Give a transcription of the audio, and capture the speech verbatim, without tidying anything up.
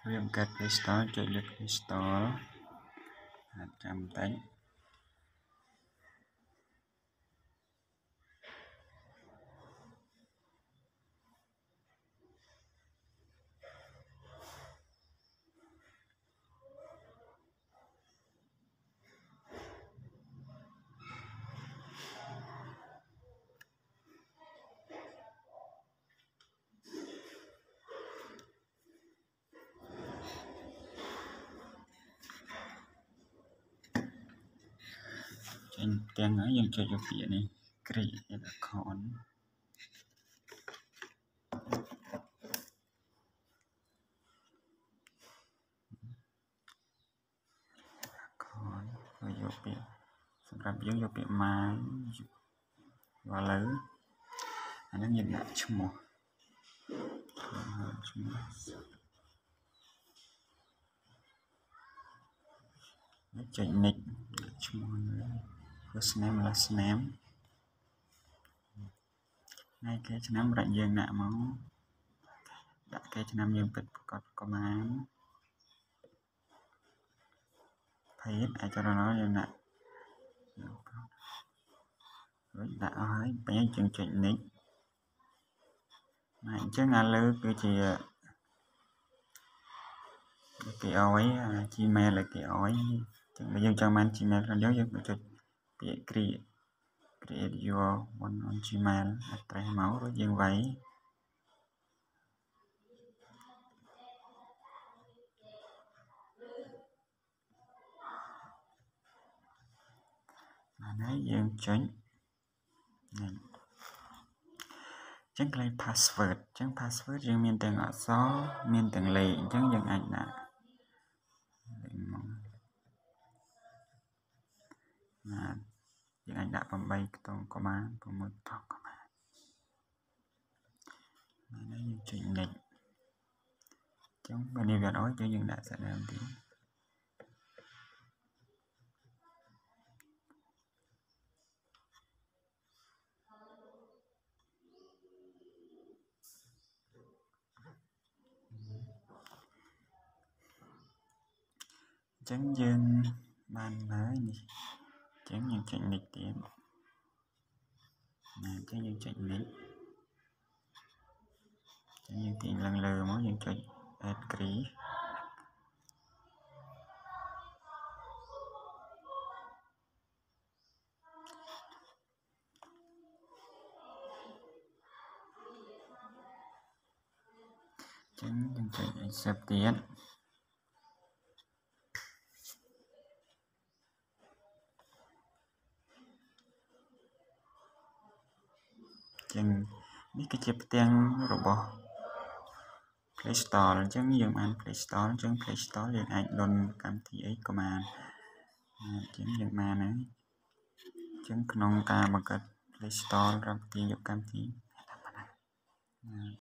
វាបង្កើត Play Store ចុចលើ Play Store ចាំតែចេញទាំងហើយយើងចុចយកពាក្យនេះ create account ហើយយកពាក្យសម្រាប់យើងយកពាក្យ my ឥឡូវអានេះយើងដាក់ឈ្មោះឈ្មោះចុច nick ឈ្មោះ first name last name ហើយគេឆ្នាំរកយើងដាក់មកដាក់គេឆ្នាំយើងពិតប្រកបក៏បានភេទអាចរណោយើងដាក់រួចដាក់អស់ហើយពេលយើងចុច nick ហើយអញ្ចឹងអាលើគឺជាគេអោយ Gmail ឲ្យគេអោយចឹងបើយើងចង់បាន Gmail របស់យើងយើងចុចពាក្យ create create your one on Gmail address មករួចយើងវាយបានហើយយើងចុចនេះចឹងកន្លែង password ចឹង password យើងមានទាំងអក្សរមានទាំងលេខអញ្ចឹងយើងអាចដាក់លេខមកណាយើងអាចដាក់eightខ្ទង់ក៏បានsixខ្ទង់ក៏បានហើយយើងចុច next ចឹងបើនេះវាអត់អោយយើងដាក់សាកដើមទៀតចឹងយើងបានហើយនេះចឹងយើងចុច next ទៀតណាចឹងយើងចុច next ចឹងយើងទាញឡើងលើមកយើងចុច add crease ចឹងយើងចុច accept ទៀតចឹងនេះគឺជាផ្ទាំងរបស់ Play Store អញ្ចឹងយើងបាន Play Store អញ្ចឹង Play Store យើងអាចលុនកម្មវិធីអីក៏បានអញ្ចឹងយើងបានហើយអញ្ចឹងក្នុងការបង្កើត Play Store រាប់ទាញយកកម្មវិធី